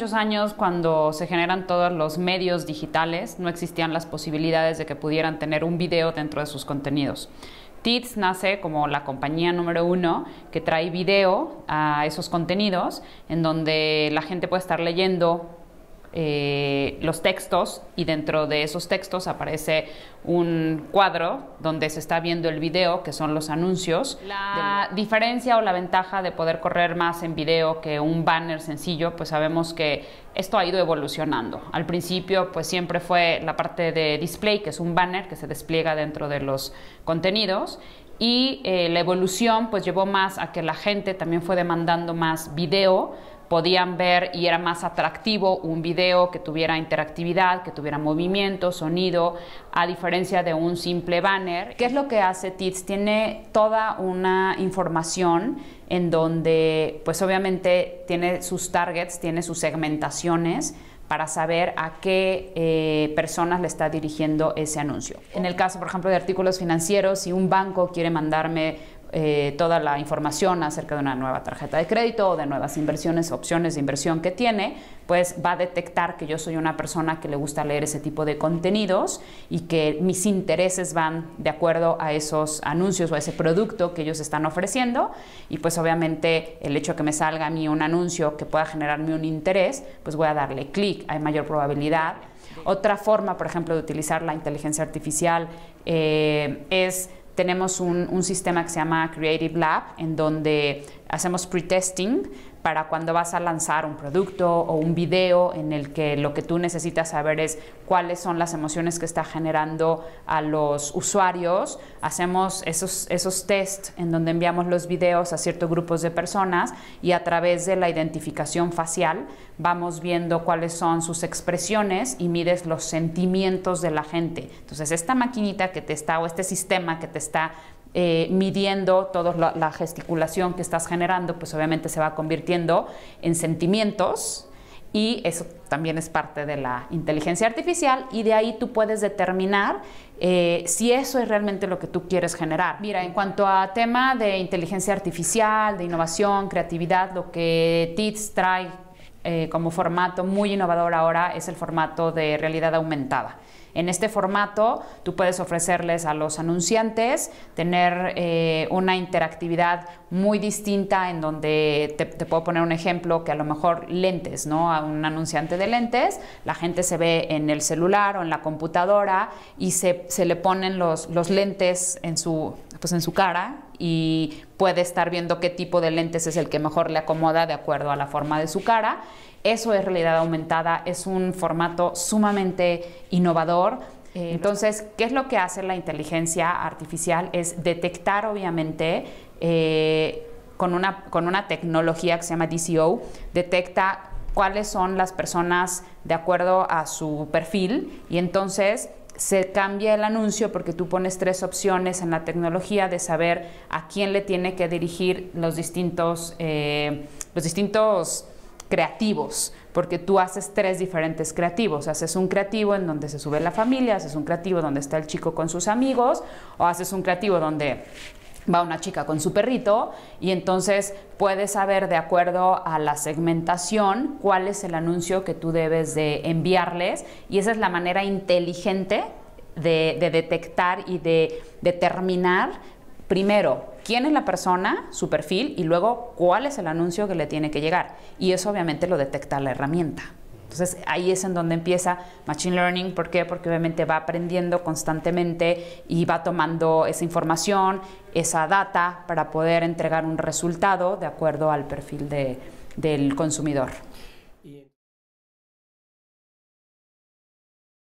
muchos años, cuando se generan todos los medios digitales, no existían las posibilidades de que pudieran tener un video dentro de sus contenidos. Teads nace como la compañía número 1 que trae video a esos contenidos, en donde la gente puede estar leyendo los textos, y dentro de esos textos aparece un cuadro donde se está viendo el video, que son los anuncios. La diferencia o la ventaja de poder correr más en video que un banner sencillo, pues sabemos que esto ha ido evolucionando. Al principio pues siempre fue la parte de display, que es un banner que se despliega dentro de los contenidos, y la evolución pues llevó más a que la gente también fue demandando más video. Podían ver y era más atractivo un video que tuviera interactividad, que tuviera movimiento, sonido, a diferencia de un simple banner. ¿Qué es lo que hace Teads? Tiene toda una información en donde, pues obviamente, tiene sus targets, tiene sus segmentaciones para saber a qué personas le está dirigiendo ese anuncio. En el caso, por ejemplo, de artículos financieros, si un banco quiere mandarme toda la información acerca de una nueva tarjeta de crédito o de nuevas inversiones, opciones de inversión que tiene, pues va a detectar que yo soy una persona que le gusta leer ese tipo de contenidos y que mis intereses van de acuerdo a esos anuncios o a ese producto que ellos están ofreciendo, y pues obviamente el hecho de que me salga a mí un anuncio que pueda generarme un interés, pues voy a darle clic, hay mayor probabilidad. Otra forma, por ejemplo, de utilizar la inteligencia artificial tenemos un sistema que se llama Creative Lab, en donde hacemos pre-testing para cuando vas a lanzar un producto o un video en el que lo que tú necesitas saber es cuáles son las emociones que está generando a los usuarios. Hacemos esos tests en donde enviamos los videos a ciertos grupos de personas, y a través de la identificación facial vamos viendo cuáles son sus expresiones y mides los sentimientos de la gente. Entonces, esta maquinita que te está, o este sistema que te está midiendo toda la gesticulación que estás generando, pues obviamente se va convirtiendo en sentimientos, y eso también es parte de la inteligencia artificial, y de ahí tú puedes determinar si eso es realmente lo que tú quieres generar. Mira, en cuanto a tema de inteligencia artificial, de innovación, creatividad, lo que Teads trae como formato muy innovador ahora es el formato de realidad aumentada. En este formato tú puedes ofrecerles a los anunciantes tener una interactividad muy distinta, en donde te puedo poner un ejemplo, que a lo mejor lentes, ¿no? A un anunciante de lentes, la gente se ve en el celular o en la computadora y se le ponen los lentes en su cara, y puede estar viendo qué tipo de lentes es el que mejor le acomoda de acuerdo a la forma de su cara. Eso es realidad aumentada, es un formato sumamente innovador. Entonces, ¿qué es lo que hace la inteligencia artificial? Es detectar, obviamente, con una tecnología que se llama DCO, detecta cuáles son las personas de acuerdo a su perfil, y entonces se cambia el anuncio porque tú pones 3 opciones en la tecnología de saber a quién le tiene que dirigir los distintos creativos, porque tú haces 3 diferentes creativos. Haces un creativo en donde se sube la familia, haces un creativo donde está el chico con sus amigos, o haces un creativo donde va una chica con su perrito, y entonces puedes saber, de acuerdo a la segmentación, cuál es el anuncio que tú debes de enviarles, y esa es la manera inteligente de detectar y de determinar primero quién es la persona, su perfil, y luego cuál es el anuncio que le tiene que llegar, y eso obviamente lo detecta la herramienta. Entonces ahí es en donde empieza Machine Learning. ¿Por qué? Porque obviamente va aprendiendo constantemente y va tomando esa información, esa data, para poder entregar un resultado de acuerdo al perfil del consumidor.